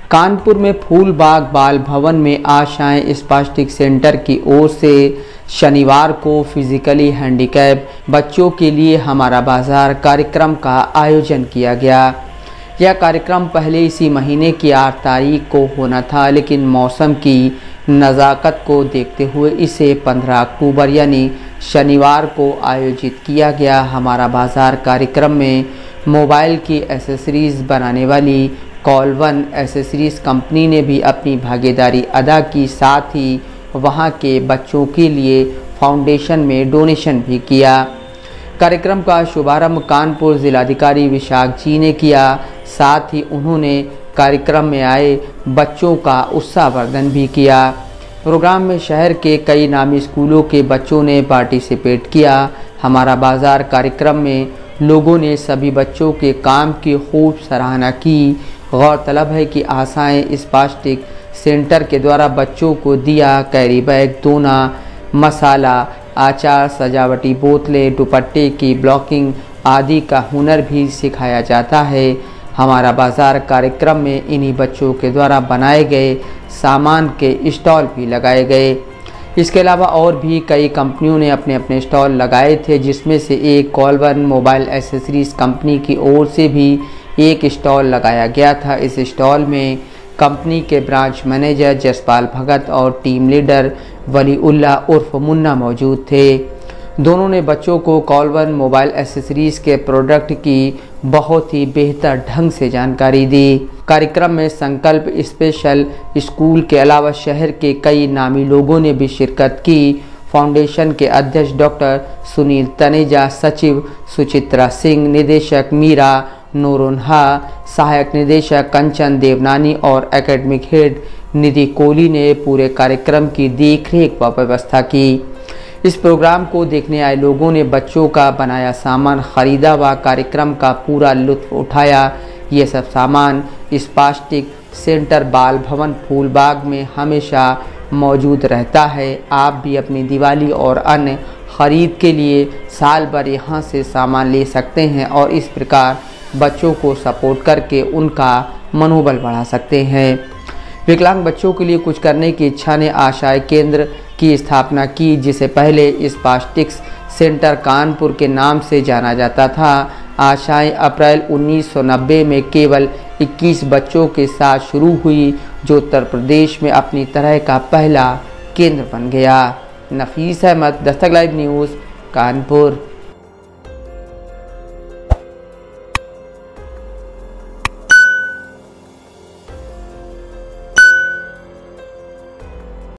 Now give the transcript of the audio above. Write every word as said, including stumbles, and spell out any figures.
कानपुर में फूलबाग बाल भवन में आशाएं स्पास्टिक सेंटर की ओर से शनिवार को फिजिकली हैंडीकैप बच्चों के लिए हमारा बाजार कार्यक्रम का आयोजन किया गया। यह कार्यक्रम पहले इसी महीने की आठ तारीख को होना था, लेकिन मौसम की नज़ाकत को देखते हुए इसे पंद्रह अक्टूबर यानी शनिवार को आयोजित किया गया। हमारा बाजार कार्यक्रम में मोबाइल की एसेसरीज़ बनाने वाली कॉलवन एसेसरीज़ कंपनी ने भी अपनी भागीदारी अदा की, साथ ही वहां के बच्चों के लिए फाउंडेशन में डोनेशन भी किया। कार्यक्रम का शुभारंभ कानपुर जिलाधिकारी विशाख जी ने किया, साथ ही उन्होंने कार्यक्रम में आए बच्चों का उत्साहवर्धन भी किया। प्रोग्राम में शहर के कई नामी स्कूलों के बच्चों ने पार्टिसिपेट किया। हमारा बाजार कार्यक्रम में लोगों ने सभी बच्चों के काम की खूब सराहना की। गौरतलब है कि आशाएं स्पास्टिक सेंटर के द्वारा बच्चों को दिया, कैरी बैग, दोना, मसाला, आचार, सजावटी बोतलें, दुपट्टे की ब्लॉकिंग आदि का हुनर भी सिखाया जाता है। हमारा बाजार कार्यक्रम में इन्हीं बच्चों के द्वारा बनाए गए सामान के स्टॉल भी लगाए गए। इसके अलावा और भी कई कंपनियों ने अपने अपने स्टॉल लगाए थे, जिसमें से एक कॉलवन मोबाइल एसेसरीज कंपनी की ओर से भी एक स्टॉल लगाया गया था। इस स्टॉल में कंपनी के ब्रांच मैनेजर जसपाल भगत और टीम लीडर वलीउल्लाह उर्फ मुन्ना मौजूद थे। दोनों ने बच्चों को कॉलवन मोबाइल एसेसरीज के प्रोडक्ट की बहुत ही बेहतर ढंग से जानकारी दी। कार्यक्रम में संकल्प स्पेशल स्कूल के अलावा शहर के कई नामी लोगों ने भी शिरकत की। फाउंडेशन के अध्यक्ष डॉक्टर सुनील तनेजा, सचिव सुचित्रा सिंह, निदेशक मीरा नूरुन्हा, सहायक निदेशक कंचन देवनानी और एकेडमिक हेड निधि कोहली ने पूरे कार्यक्रम की देखरेख व व्यवस्था की। इस प्रोग्राम को देखने आए लोगों ने बच्चों का बनाया सामान खरीदा व कार्यक्रम का पूरा लुत्फ उठाया। ये सब सामान स्पास्टिक सेंटर बाल भवन फूलबाग में हमेशा मौजूद रहता है। आप भी अपनी दिवाली और अन्य खरीद के लिए साल भर यहाँ से सामान ले सकते हैं और इस प्रकार बच्चों को सपोर्ट करके उनका मनोबल बढ़ा सकते हैं। विकलांग बच्चों के लिए कुछ करने की इच्छा ने आशाएं केंद्र की स्थापना की, जिसे पहले स्पास्टिक्स सेंटर कानपुर के नाम से जाना जाता था। आशाएं अप्रैल उन्नीस सौ नब्बे में केवल इक्कीस बच्चों के साथ शुरू हुई, जो उत्तर प्रदेश में अपनी तरह का पहला केंद्र बन गया। नफीस अहमद, दस्तक लाइव न्यूज़, कानपुर।